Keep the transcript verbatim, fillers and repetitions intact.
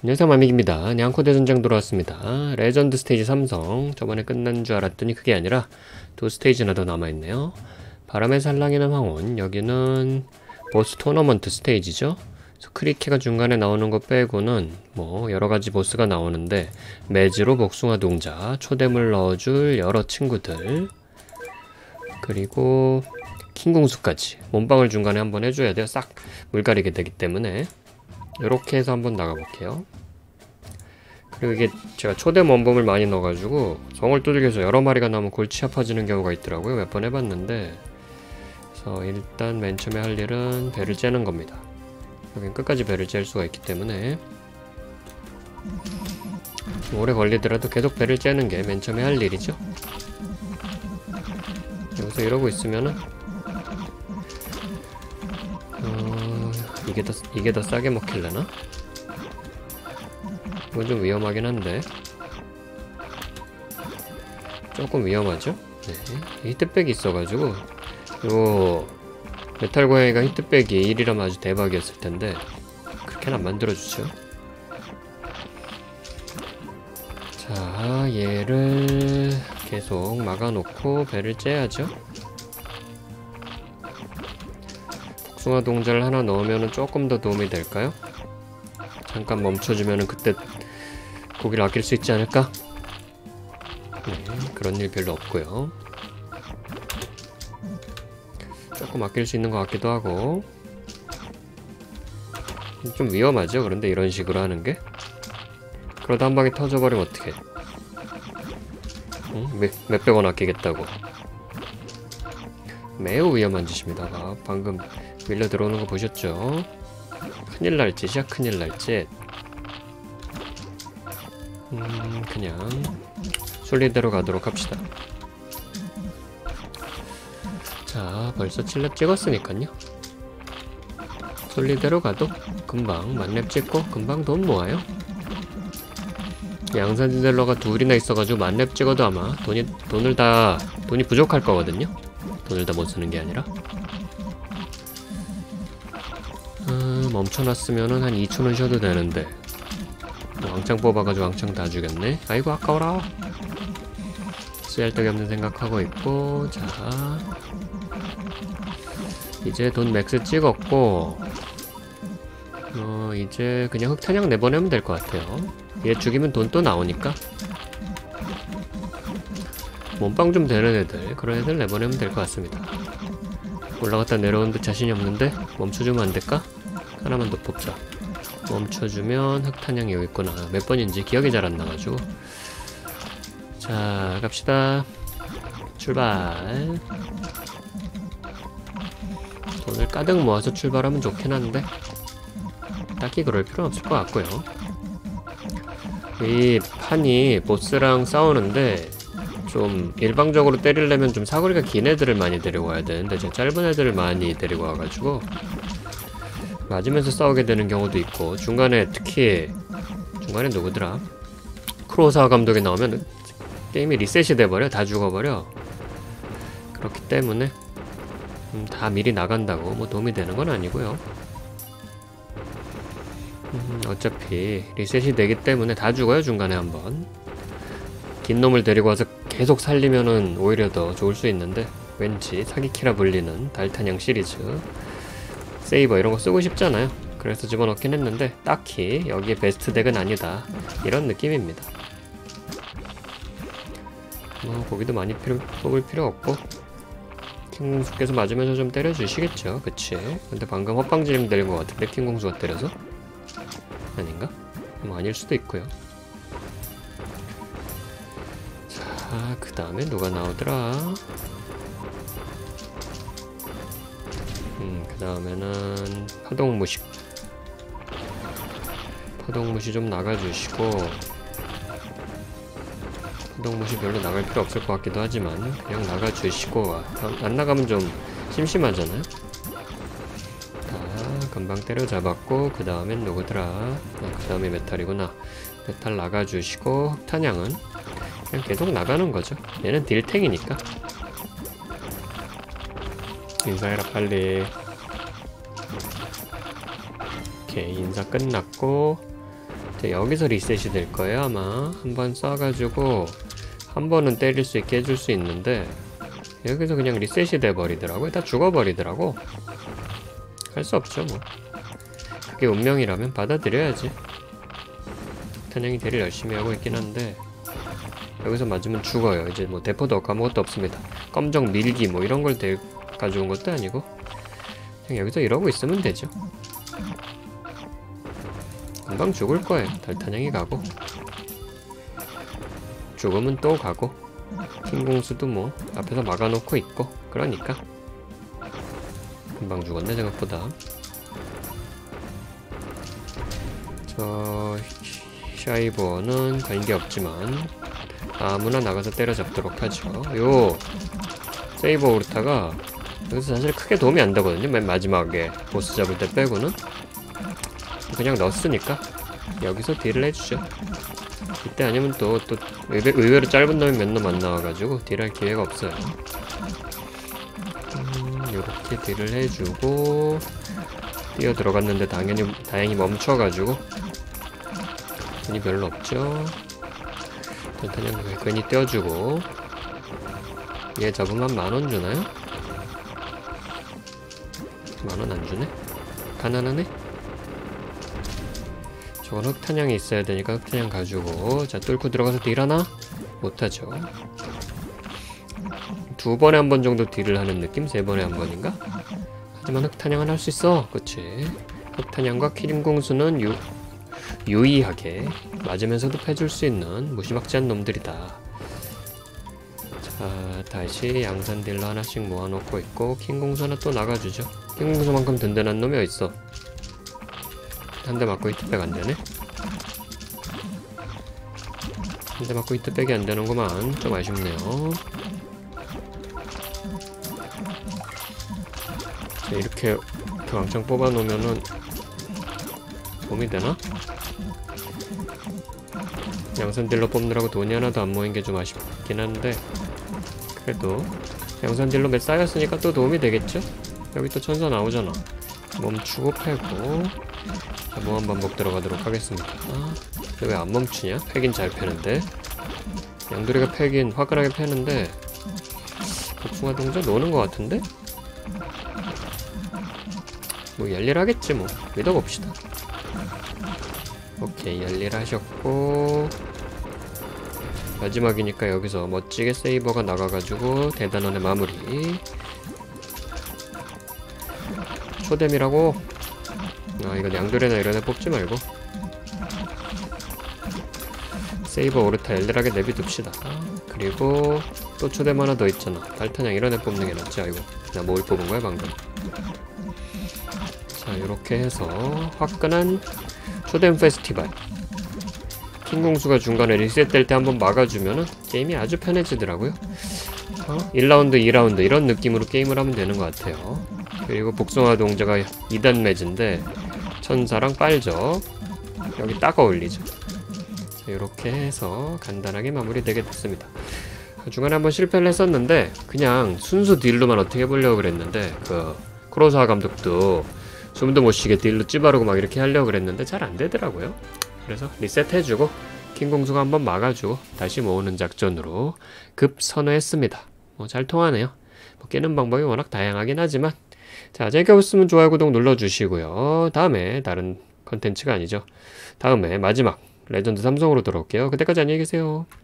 안녕하세요, 마믹입니다. 냥코 대전장 돌아왔습니다. 레전드 스테이지 삼성. 저번에 끝난 줄 알았더니 그게 아니라 두 스테이지나 더 남아있네요. 바람의 살랑이는 황혼. 여기는 보스 토너먼트 스테이지죠. 그래서 크리케가 중간에 나오는 거 빼고는 뭐 여러가지 보스가 나오는데, 매즈로 복숭아 동자, 초대물 넣어줄 여러 친구들, 그리고 킹궁수까지 몸빵을 중간에 한번 해줘야 돼요. 싹 물가리게 되기 때문에. 이렇게 해서 한번 나가볼게요. 그리고 이게 제가 초대 원범을 많이 넣어가지고 성을 두들겨서 여러 마리가 나오면 골치 아파지는 경우가 있더라고요. 몇 번 해봤는데. 그래서 일단 맨 처음에 할 일은 배를 째는 겁니다. 여긴 끝까지 배를 째일 수가 있기 때문에 오래 걸리더라도 계속 배를 째는 게 맨 처음에 할 일이죠. 여기서 이러고 있으면은 어... 이게 더, 이게 더 싸게 먹힐려나? 이건 좀 위험하긴 한데 조금 위험하죠? 네. 히트백이 있어가지고 요 메탈 고양이가 히트백이 일이라면 아주 대박이었을 텐데 그렇게는 안 만들어주죠. 자, 얘를 계속 막아놓고 배를 째야죠. 복숭아 동자를 하나 넣으면 조금 더 도움이 될까요? 잠깐 멈춰주면 그때 고기를 아낄 수 있지 않을까? 네, 그런 일 별로 없고요. 조금 아낄 수 있는 것 같기도 하고. 좀 위험하죠? 그런데 이런 식으로 하는 게? 그러다 한 방에 터져버리면 어떡해? 응? 몇, 몇백 원 아끼겠다고. 매우 위험한 짓입니다. 방금 밀려 들어오는 거 보셨죠? 큰일 날 짓이야, 큰일 날 짓. 음, 그냥 순리대로 가도록 합시다. 자, 벌써 칠렙 찍었으니까요. 순리대로 가도 금방 만렙 찍고 금방 돈 모아요. 양산딜러가 둘이나 있어가지고 만렙 찍어도 아마 돈이, 돈을 다, 돈이 부족할 거거든요. 돈을 다 못 쓰는 게 아니라. 아, 멈춰놨으면은 한 이천 원 쉬어도 되는데. 왕창 뽑아가지고 왕창 다 주겠네. 아이고, 아까워라. 쓸데기 없는 생각하고 있고. 자, 이제 돈 맥스 찍었고, 어, 이제 그냥 흑탄약 내보내면 될 것 같아요. 얘 죽이면 돈 또 나오니까. 몸빵 좀 되는 애들, 그런 애들 내보내면 될 것 같습니다. 올라갔다 내려오는데 자신이 없는데 멈춰주면 안 될까? 하나만 더 뽑자. 멈춰주면 흑탄약이 여기 있구나. 몇 번인지 기억이 잘 안 나가지고. 자, 갑시다. 출발. 돈을 가득 모아서 출발하면 좋긴 한데 딱히 그럴 필요는 없을 것 같고요. 이 판이 보스랑 싸우는데 좀 일방적으로 때리려면 좀 사거리가 긴 애들을 많이 데리고 와야 되는데 제가 짧은 애들을 많이 데리고 와가지고 맞으면서 싸우게 되는 경우도 있고, 중간에 특히 중간에 누구더라? 크로사와 감독이 나오면 게임이 리셋이 돼버려. 다 죽어버려. 그렇기 때문에 음, 다 미리 나간다고 뭐 도움이 되는 건 아니고요. 음, 어차피 리셋이 되기 때문에 다 죽어요. 중간에 한번 긴 놈을 데리고 와서 계속 살리면은 오히려 더 좋을 수 있는데, 왠지 사기키라 불리는 달탄양 시리즈 세이버 이런 거 쓰고 싶잖아요. 그래서 집어넣긴 했는데 딱히 여기에 베스트 덱은 아니다, 이런 느낌입니다. 뭐 고기도 많이 필요, 뽑을 필요 없고 킹공수께서 맞으면서 좀 때려주시겠죠. 그치? 근데 방금 헛방지림 되는 것 같은데 킹공수가 때려서? 아닌가? 뭐 아닐 수도 있고요. 자, 그 다음에 누가 나오더라? 음, 그 다음에는 파동무식. 파동무시 좀 나가주시고, 파동무시 별로 나갈 필요 없을 것 같기도 하지만 그냥 나가주시고, 안 나가면 좀 심심하잖아요. 자, 금방 때려잡았고, 그 다음엔 누구더라? 아, 그 다음에 메탈이구나. 메탈 나가주시고, 흑탄양은 그냥 계속 나가는 거죠. 얘는 딜탱이니까. 인사해라 빨리. 오케이, 인사 끝났고 자, 여기서 리셋이 될 거예요 아마. 한번 쏴가지고 한 번은 때릴 수 있게 해줄 수 있는데 여기서 그냥 리셋이 돼버리더라고요. 다 죽어버리더라고. 할 수 없죠 뭐. 그게 운명이라면 받아들여야지. 탄양이 대를 열심히 하고 있긴 한데 여기서 맞으면 죽어요. 이제 뭐 대포도 없고 아무것도 없습니다. 검정 밀기 뭐 이런 걸 대, 가져온 것도 아니고 그냥 여기서 이러고 있으면 되죠. 금방 죽을 거예요. 달탄양이 가고 죽으면 또 가고 킹공수도 뭐 앞에서 막아놓고 있고 그러니까 금방 죽었네 생각보다. 저 샤이버는 관계없지만 아무나 나가서 때려잡도록 하죠. 요 세이버 오르타가 여기서 사실 크게 도움이 안 되거든요. 맨 마지막에 보스 잡을 때 빼고는 그냥 넣었으니까 여기서 딜을 해주죠. 이때 아니면 또, 또 의외, 의외로 짧은 놈이 몇 놈 안 나와가지고 딜할 기회가 없어요. 음, 요렇게 딜을 해주고 뛰어 들어갔는데 당연히 다행히 멈춰가지고 돈이 별로 없죠. 그냥 괜히 떼어주고 얘 잡으면 만원 주나요? 만원 안 주네? 가난하네? 저건 흑탄양이 있어야 되니까 흑탄양 가지고 자 뚫고 들어가서 딜하나? 못하죠. 두 번에 한 번 정도 딜을 하는 느낌? 세 번에 한 번인가? 하지만 흑탄양은 할 수 있어. 그치? 흑탄양과 키림공수는 유, 유의하게 맞으면서도 패줄 수 있는 무시막지한 놈들이다. 자 다시 양산 딜러 하나씩 모아놓고 있고 킹공수 하나 또 나가주죠. 킹공수만큼 든든한 놈이 어딨어. 한 대 맞고 히트백 안되네? 한 대 맞고 히트백이 안되는구만. 좀 아쉽네요. 자, 이렇게, 이렇게 왕창 뽑아놓으면은 도움이 되나? 양산 딜러 뽑느라고 돈이 하나도 안 모인 게 좀 아쉽긴 한데 그래도 양산 딜러 몇 쌓였으니까 또 도움이 되겠죠? 여기 또 천사 나오잖아. 멈추고 패고 자, 무한 반복 들어가도록 하겠습니다. 왜 안 멈추냐? 패긴 잘 패는데 양돌이가 패긴 화끈하게 패는데 복숭아 동자 노는 것 같은데? 뭐 열일하겠지 뭐 믿어봅시다. 오케이 열일하셨고 마지막이니까 여기서 멋지게 세이버가 나가가지고 대단원의 마무리. 초뎀이라고? 아 이거 양돌이나 이런 애 뽑지 말고 세이버 오르타 열일하게 내비둡시다. 그리고 또 초뎀 하나 더 있잖아. 달탄양 이런 애 뽑는 게 낫지. 아이고 나 뭘 뽑은 거야 방금. 자 이렇게 해서 화끈한 초뎀 페스티벌. 킹공수가 중간에 리셋될 때 한번 막아주면은 게임이 아주 편해지더라고요. 어? 일 라운드, 이 라운드 이런 느낌으로 게임을 하면 되는 것 같아요. 그리고 복숭아 동자가 이 단 매즈인데 천사랑 빨적 여기 딱 어울리죠. 자, 이렇게 해서 간단하게 마무리되게 됐습니다. 중간에 한번 실패를 했었는데 그냥 순수 딜로만 어떻게 해보려고 그랬는데 그 쿠로사와 감독도 숨도 못 쉬게 딜로 찌바르고 막 이렇게 하려고 그랬는데 잘 안되더라고요. 그래서 리셋해주고 킹공수가 한번 막아주고 다시 모으는 작전으로 급 선회했습니다. 뭐 잘 통하네요. 뭐 깨는 방법이 워낙 다양하긴 하지만 자 재미가 있으면 좋아요 구독 눌러주시고요. 다음에 다른 컨텐츠가 아니죠. 다음에 마지막 레전드 삼성으로 돌아올게요. 그때까지 안녕히 계세요.